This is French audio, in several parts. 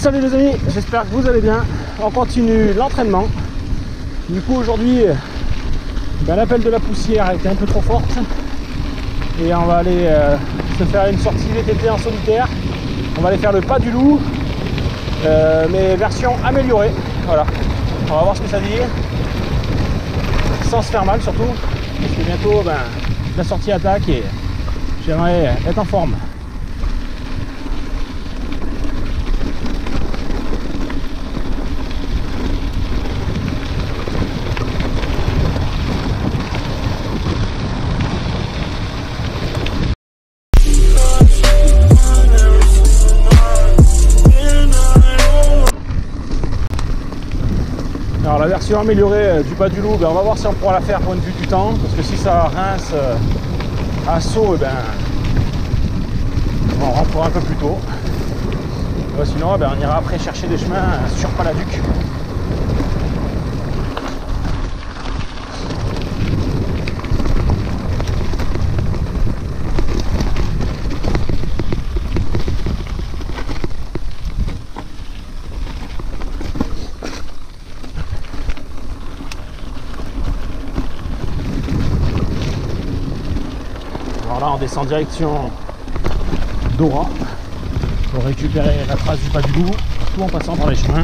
Salut les amis, j'espère que vous allez bien. On continue l'entraînement. Du coup aujourd'hui, l'appel de la poussière a été un peu trop forte. Et on va aller se faire une sortie VTT en solitaire. On va aller faire le pas du loup, mais version améliorée. Voilà, on va voir ce que ça dit. Sans se faire mal surtout. Parce que bientôt la sortie attaque et j'aimerais être en forme. Alors la version améliorée du pas du loup, on va voir si on pourra la faire point de vue du temps, parce que si ça rince à saut, on rentrera un peu plus tôt. Sinon on ira après chercher des chemins sur Paladuc. Alors là on descend direction Dora pour récupérer la trace du pas du loup, tout en passant par les chemins.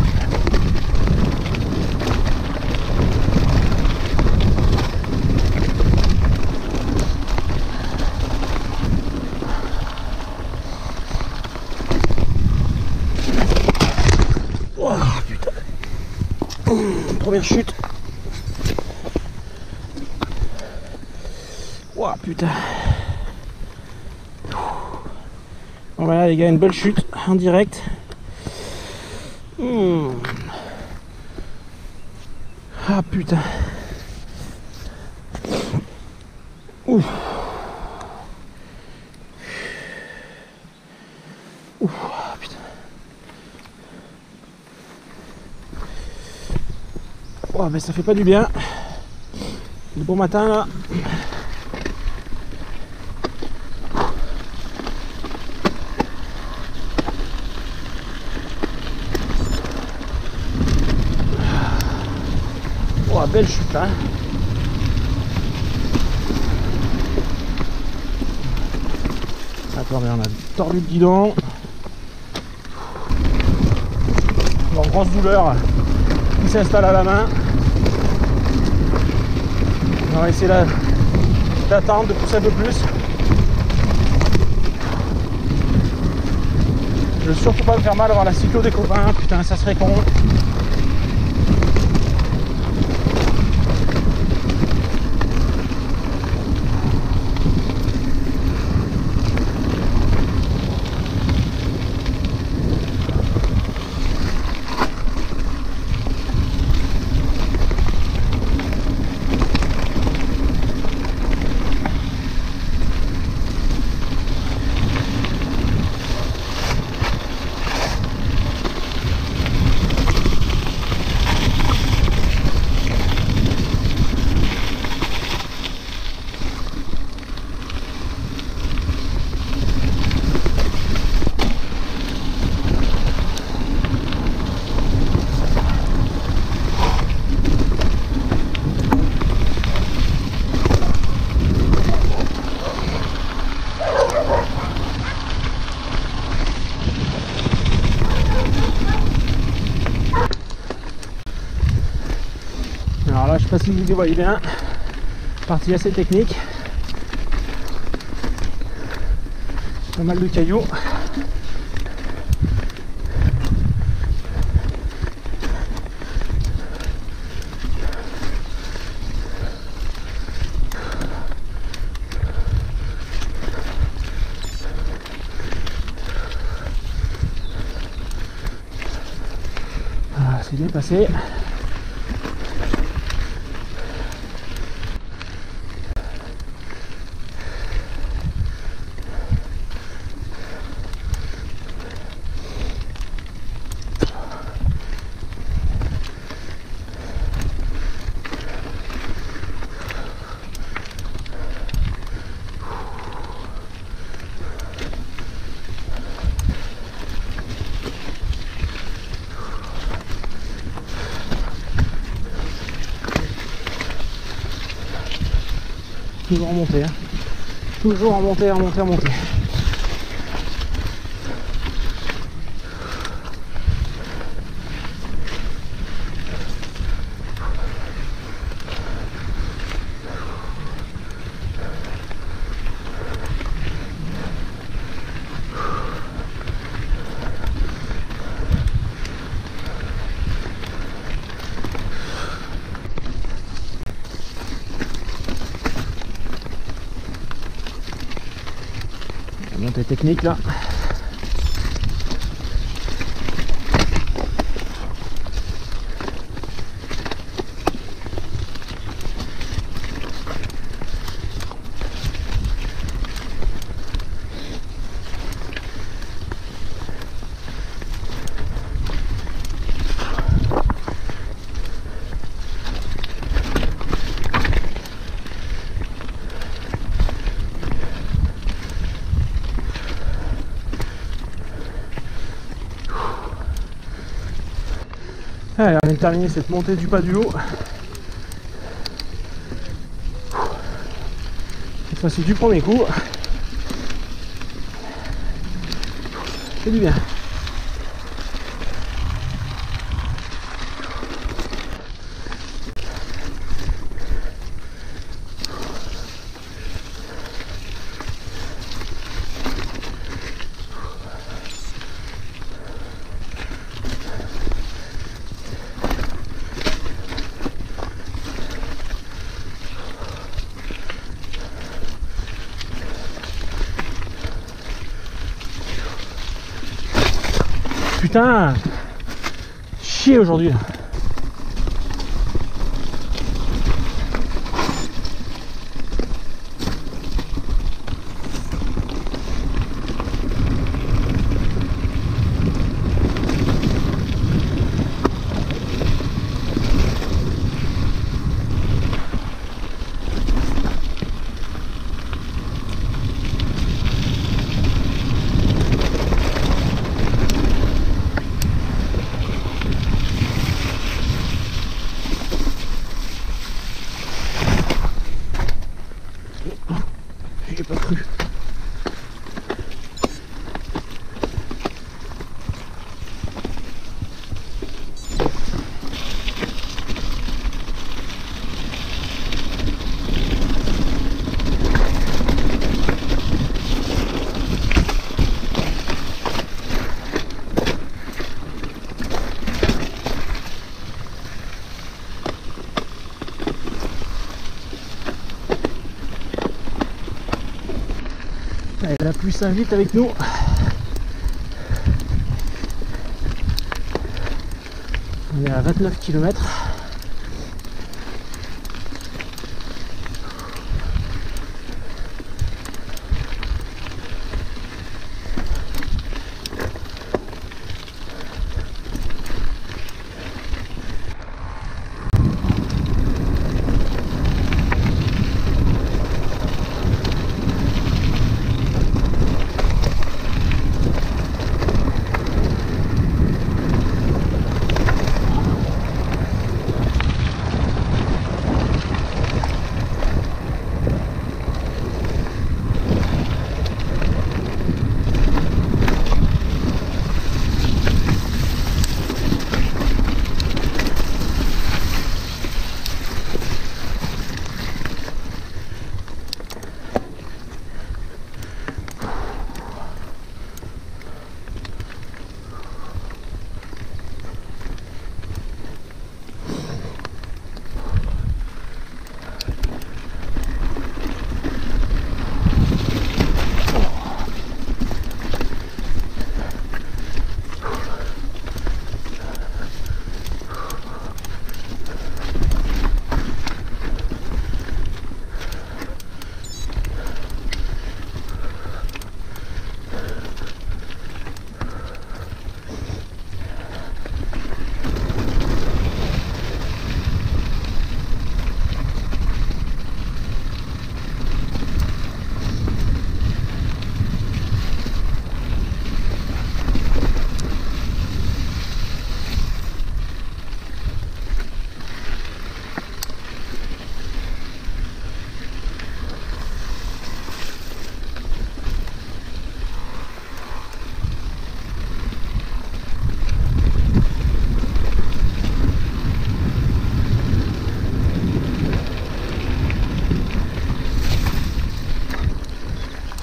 Oh putain, première chute. Oh putain. Bon voilà les gars, une belle chute en direct. Ah putain. Ouf. Ouf. Ah, putain. Oh mais ça fait pas du bien. Le bon matin là. Oh, belle chute hein. Attends, mais on a tordu le guidon. Bon, grosse douleur qui s'installe à la main. On va essayer d'attendre, de pousser un peu plus. Je veux surtout pas me faire mal avant la cyclo des copains, putain ça serait con. Alors là je sais pas si vous le voyez bien, partie assez technique, pas mal de cailloux. Ah, c'est bien passé. Toujours en montée, hein. Toujours en montée, en montée, en montée. Montée technique là. Allez, on vient de terminer cette montée du pas du haut. Cette fois-ci du premier coup. C'est du bien. Putain, chier aujourd'hui. J'ai pas cru. Allez, la pluie s'invite avec nous. On est à 29 km.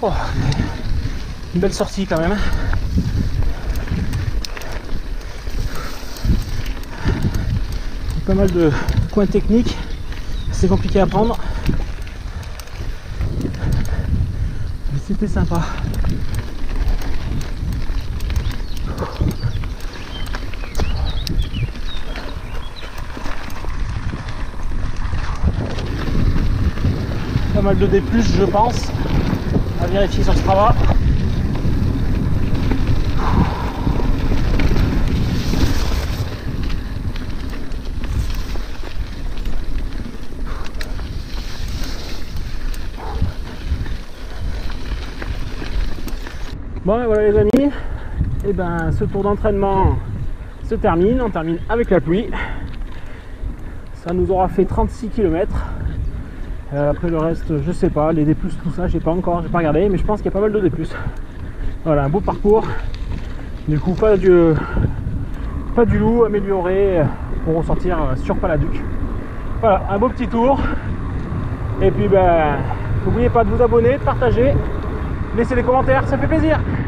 Oh, une belle sortie quand même. Pas mal de coins techniques, c'est compliqué à prendre. Mais c'était sympa. Pas mal de D+, je pense, à vérifier sur Strava. Bon et voilà les amis, et ben ce tour d'entraînement se termine, on termine avec la pluie. Ça nous aura fait 36 km. Après le reste, je sais pas, les D+, tout ça, j'ai pas regardé, mais je pense qu'il y a pas mal de D+. Voilà, un beau parcours. Du coup, pas du loup amélioré pour ressortir sur Paladuc. Voilà, un beau petit tour. Et puis ben, n'oubliez pas de vous abonner, de partager, laissez des commentaires, ça fait plaisir.